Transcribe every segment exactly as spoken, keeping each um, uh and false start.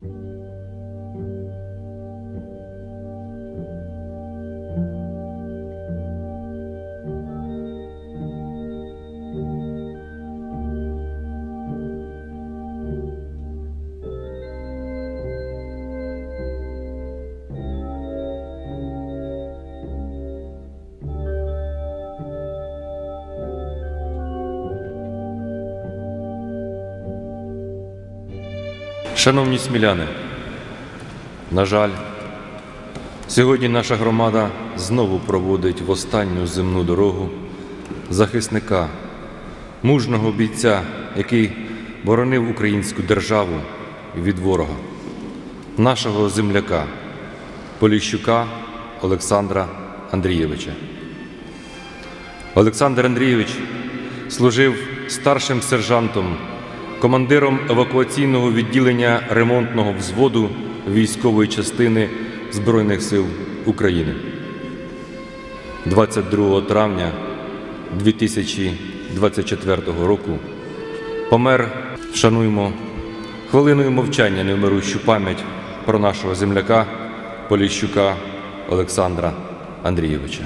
Шановні сміляни, на жаль, сьогодні наша громада знову проводить в останню земну дорогу захисника, мужного бійця, який боронив українську державу від ворога, нашого земляка Поліщука Олександра Андрійовича. Олександр Андрійович служив старшим сержантом, командиром евакуаційного відділення ремонтного взводу військової частини Збройних сил України. двадцять другого травня дві тисячі двадцять четвертого року помер. Вшануємо хвилиною мовчання невмирущу пам'ять про нашого земляка Поліщука Олександра Андрійовича.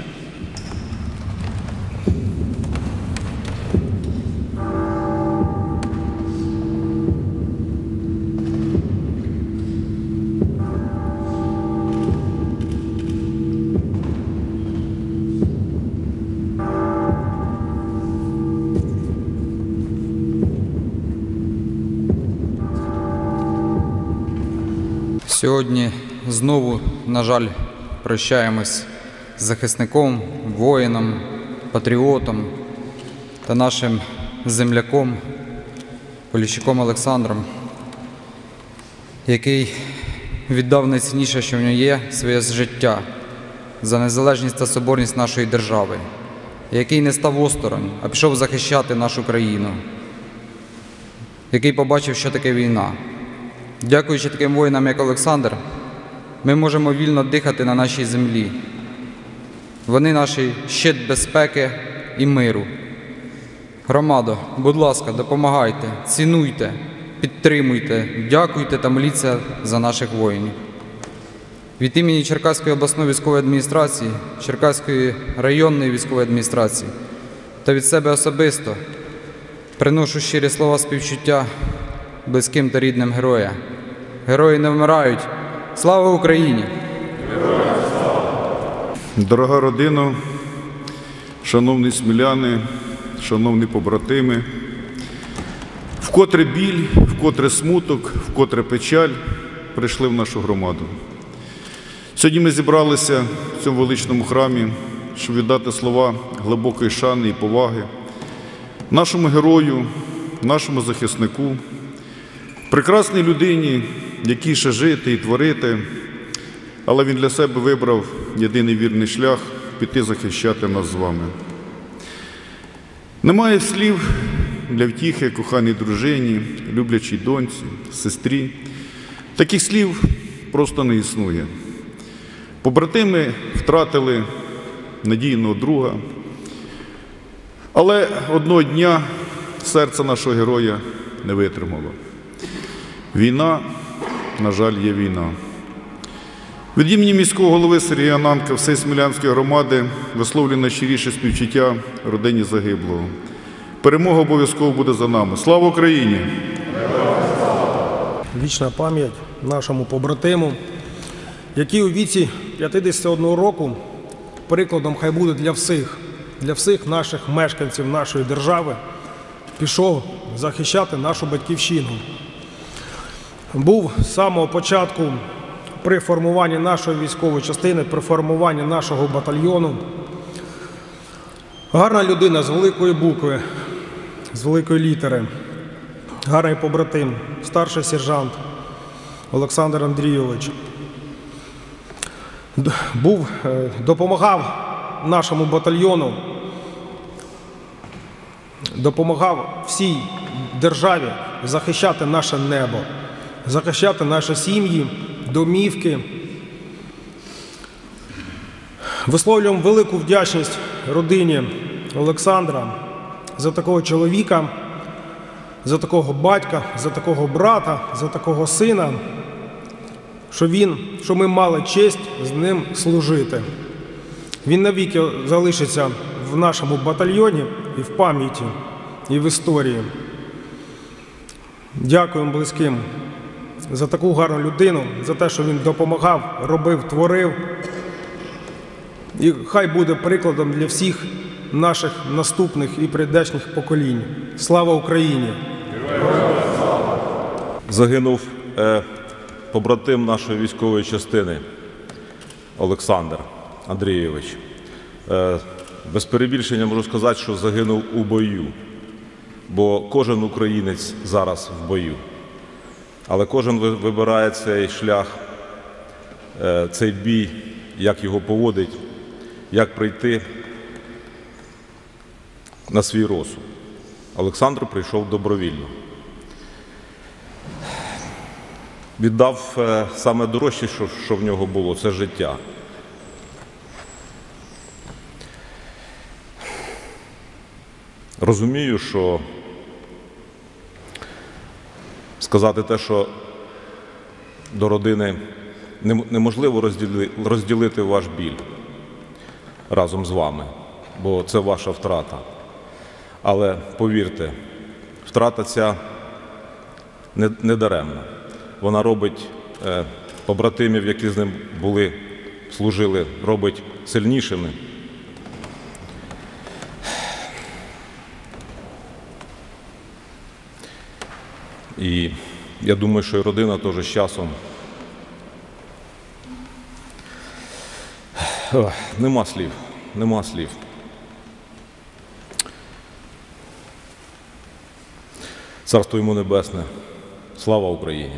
Сьогодні знову, на жаль, прощаємось з захисником, воїном, патріотом та нашим земляком Поліщуком Олександром, який віддав найцінніше, що в нього є, своє життя за незалежність та соборність нашої держави, який не став осторонь, а пішов захищати нашу країну, який побачив, що таке війна. Дякуючи таким воїнам, як Олександр, ми можемо вільно дихати на нашій землі. Вони наш щит безпеки і миру. Громадо, будь ласка, допомагайте, цінуйте, підтримуйте, дякуйте та моліться за наших воїнів. Від імені Черкаської обласної військової адміністрації, Черкаської районної військової адміністрації та від себе особисто приношу щирі слова співчуття близьким та рідним героя. Герої не вмирають. Слава Україні! Дорога родино, шановні сміляни, шановні побратими, вкотре біль, вкотре смуток, вкотре печаль прийшли в нашу громаду. Сьогодні ми зібралися в цьому величному храмі, щоб віддати слова глибокої шани і поваги нашому герою, нашому захиснику, прекрасній людині, якій ще жити і творити, але він для себе вибрав єдиний вірний шлях – піти захищати нас з вами. Немає слів для втіхи коханій дружині, люблячій доньці, сестрі. Таких слів просто не існує. Побратими втратили надійного друга, але одного дня серце нашого героя не витримало. Війна, на жаль, є війна. Від імені міського голови Сергія Ананка, всієї Смілянської громади висловлюю найщиріше співчуття родині загиблого. Перемога обов'язково буде за нами. Слава Україні! Вічна пам'ять нашому побратиму, який у віці п'ятдесят одного року прикладом хай буде для всіх, для всіх наших мешканців нашої держави, пішов захищати нашу батьківщину. Був з самого початку при формуванні нашої військової частини, при формуванні нашого батальйону. Гарна людина з великої букви, з великої літери, гарний побратим, старший сержант Олександр Андрійович. Був, допомагав нашому батальйону, допомагав всій державі захищати наше небо, захищати наші сім'ї, домівки. Висловлюємо велику вдячність родині Олександра за такого чоловіка, за такого батька, за такого брата, за такого сина, що, він, що ми мали честь з ним служити. Він навіки залишиться в нашому батальйоні і в пам'яті, і в історії. Дякуємо близьким за таку гарну людину, за те, що він допомагав, робив, творив. І хай буде прикладом для всіх наших наступних і прийдешніх поколінь. Слава Україні! Загинув е, побратим нашої військової частини Олександр Андрійович. Е, без перебільшення можу сказати, що загинув у бою, бо кожен українець зараз в бою. Але кожен вибирає цей шлях, е, цей бій, як його поводить, як прийти на свій розсуд. Олександр прийшов добровільно. Віддав е, саме дорожче, що, що в нього було, це життя. Розумію, що сказати те, що до родини неможливо розділити, розділити ваш біль разом з вами, бо це ваша втрата. Але повірте, втрата ця не, не даремна. Вона робить е, побратимів, які з ним були, служили, робить сильнішими. І я думаю, що і родина теж з часом. Ох, нема слів, нема слів. Царство йому небесне. Слава Україні!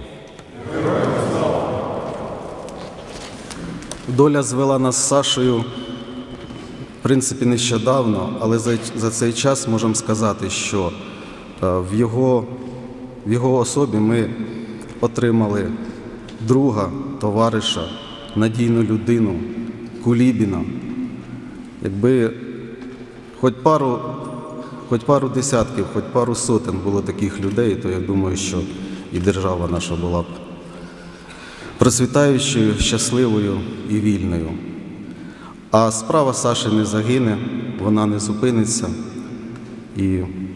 Доля звела нас з Сашою, в принципі, нещодавно, але за, за цей час можемо сказати, що в його, в його особі ми отримали друга, товариша, надійну людину, Кулібіна. Якби хоч пару, хоч пару десятків, хоч пару сотень було таких людей, то я думаю, що і держава наша була б процвітаючою, щасливою і вільною. А справа Саші не загине, вона не зупиниться, і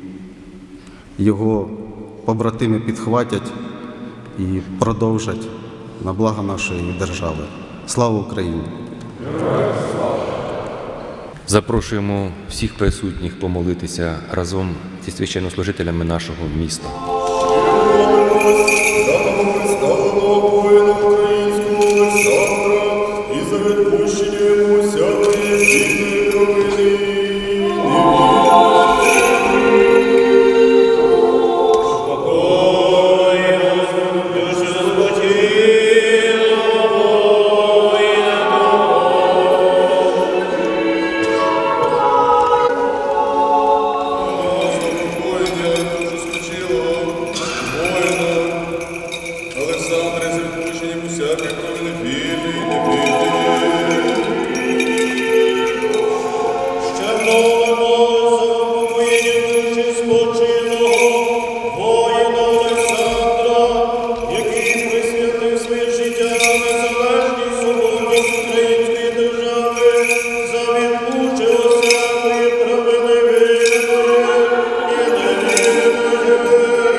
його побратими підхватять і продовжать на благо нашої держави. Слава Україні! Запрошуємо всіх присутніх помолитися разом зі священнослужителями нашого міста. І за відпущення йому всякої вільної провини. Олександре, за відпущенням усякої провини вільної і невільної. Ще молимо за упокоєння душі спочилого воїна Олександра, який присвятив своє життя на незалежній свободність української держави, за відпущення всякої провини вільної і невільної.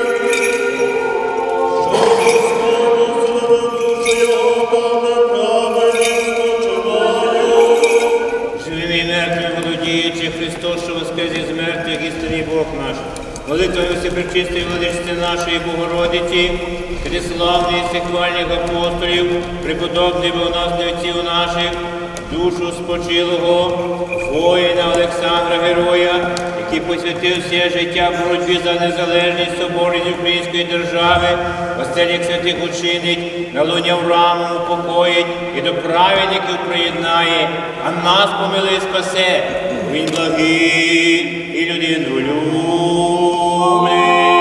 Живими і мертвими володіючи Христос, що воскрес із мертвих, істинний Бог наш. Молитвою всепречистої владичці нашої Богородиці, Христславних і всехвальних апостолів, преподобних у нас отців наших, душу спочилого воїна Олександра Героя, який посвятив все життя в боротьбі за незалежність, соборність української держави, оселях святих учинить, на луні Аврааму упокоїть і до праведників приєднає, а нас помилує спасе, він благий і людину любить.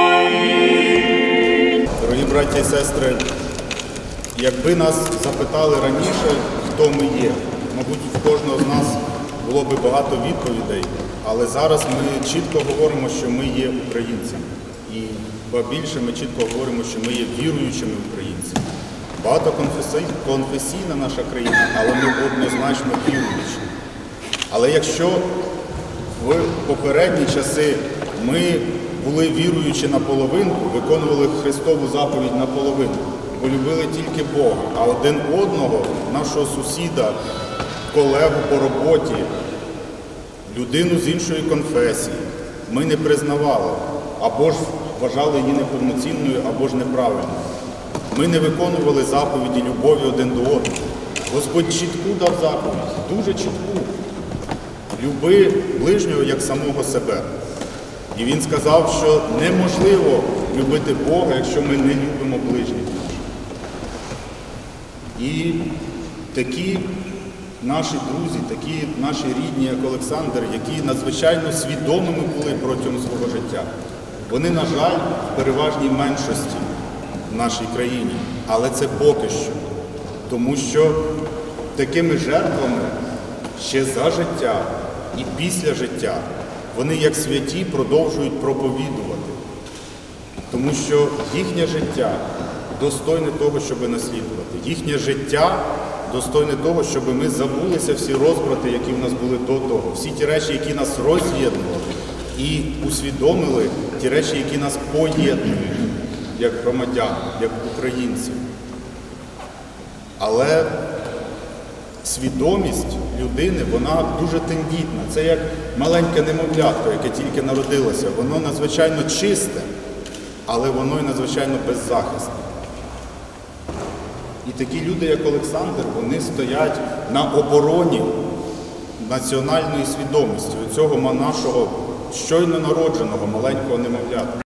Дорогі браті і сестри, якби нас запитали раніше, хто ми є, мабуть, в кожного з нас було б багато відповідей, але зараз ми чітко говоримо, що ми є українцями. І ба більше ми чітко говоримо, що ми є віруючими українцями. багатоконфесійна наша країна, але ми однозначно віруючі. Але якщо в попередні часи ми були віруючі наполовинку, виконували Христову заповідь наполовину, бо любили тільки Бога, а один одного, нашого сусіда, колегу по роботі, людину з іншої конфесії, ми не признавали, або ж вважали її неповноцінною, або ж неправильною. Ми не виконували заповіді любові один до одного. Господь чітку дав заповідь, дуже чітку. Люби ближнього як самого себе. І Він сказав, що неможливо любити Бога, якщо ми не любимо ближніх наших. І такі наші друзі, такі наші рідні, як Олександр, які надзвичайно свідомими були протягом свого життя. Вони, на жаль, в переважній меншості в нашій країні, але це поки що. Тому що такими жертвами ще за життя і після життя вони, як святі, продовжують проповідувати. Тому що їхнє життя достойне того, щоб наслідувати. Їхнє життя достойне того, щоб ми забулися всі розбрати, які в нас були до того. Всі ті речі, які нас роз'єднували, і усвідомили ті речі, які нас поєднують, як громадян, як українців. Але свідомість людини, вона дуже тендітна. Це як маленьке немовлятко, яке тільки народилося. Воно надзвичайно чисте, але воно і надзвичайно беззахисне. І такі люди, як Олександр, вони стоять на обороні національної свідомості, оцього нашого щойно народженого маленького немовлятка.